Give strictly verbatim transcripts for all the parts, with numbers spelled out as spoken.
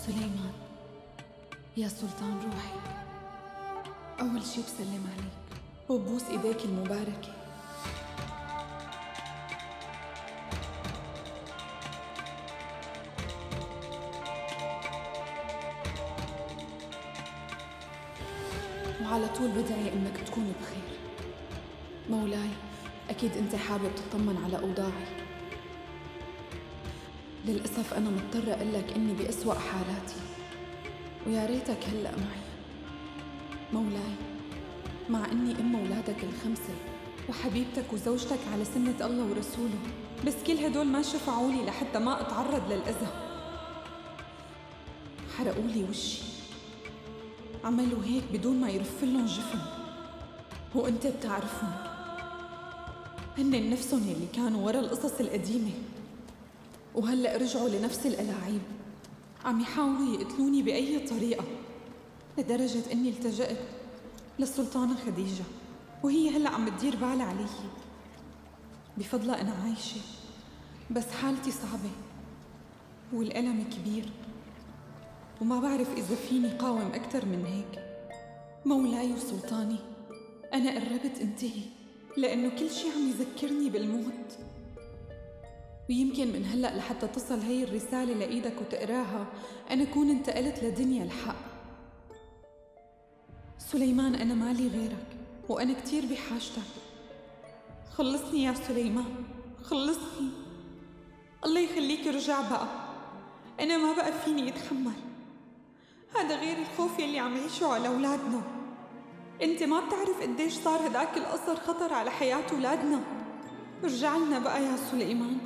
سليمان، يا سلطان روحي، أول شي بسلم عليك وببوس إيديك المباركة. وعلى طول بدعي إنك تكون بخير. مولاي، أكيد أنت حابب تطمن على أوضاعي. للأسف أنا مضطرة أقول لك إني بأسوأ حالاتي، ويا ريتك هلأ معي. مولاي، مع إني أم أولادك الخمسة وحبيبتك وزوجتك على سنة الله ورسوله، بس كل هدول ما شفعوا لي لحتى ما أتعرض للأذى. حرقوا لي وشي، عملوا هيك بدون ما يرفلن جفن، وأنت بتعرفهم، هن نفسهم اللي كانوا ورا القصص القديمة، وهلأ رجعوا لنفس الألاعيب، عم يحاولوا يقتلوني بأي طريقة، لدرجة إني التجأت للسلطانة خديجة، وهي هلأ عم تدير بالها علي. بفضلها أنا عايشة، بس حالتي صعبة والألم كبير، وما بعرف إذا فيني قاوم أكتر من هيك. مولاي وسلطاني، أنا قربت انتهي، لأنه كل شي عم يذكرني بالموت، ويمكن من هلأ لحتى تصل هي الرسالة لإيدك وتقراها أنا كون انتقلت لدنيا الحق. سليمان، أنا مالي غيرك، وأنا كتير بحاجتك. خلصني يا سليمان، خلصني، الله يخليك ارجع بقى، أنا ما بقى فيني أتحمل هذا، غير الخوف يلي عم يعيشوا على أولادنا. أنت ما بتعرف قديش صار هداك القصر خطر على حياة أولادنا. ارجع لنا بقى يا سليمان.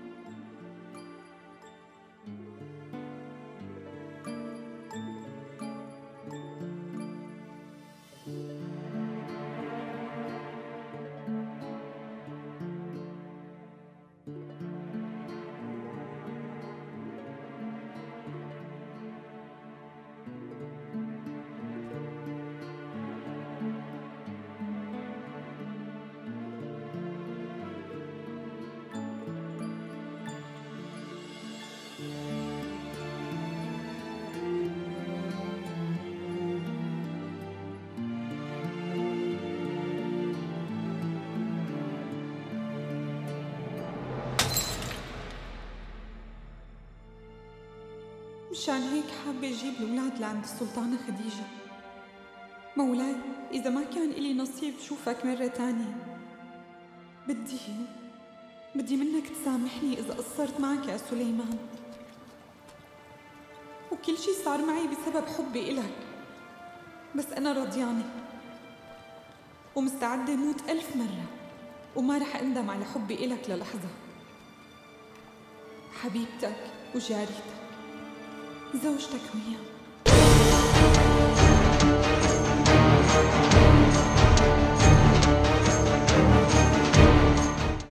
مشان هيك حابة أجيب الأولاد لعند السلطانة خديجة. مولاي، إذا ما كان إلي نصيب شوفك مرة تانية، بدي بدي منك تسامحني إذا قصرت معك يا سليمان، وكل شي صار معي بسبب حبي إلك، بس أنا رضيانة ومستعدة موت ألف مرة، وما رح أندم على حبي إلك للحظة. حبيبتك وجاريتك، زوجتك وياه.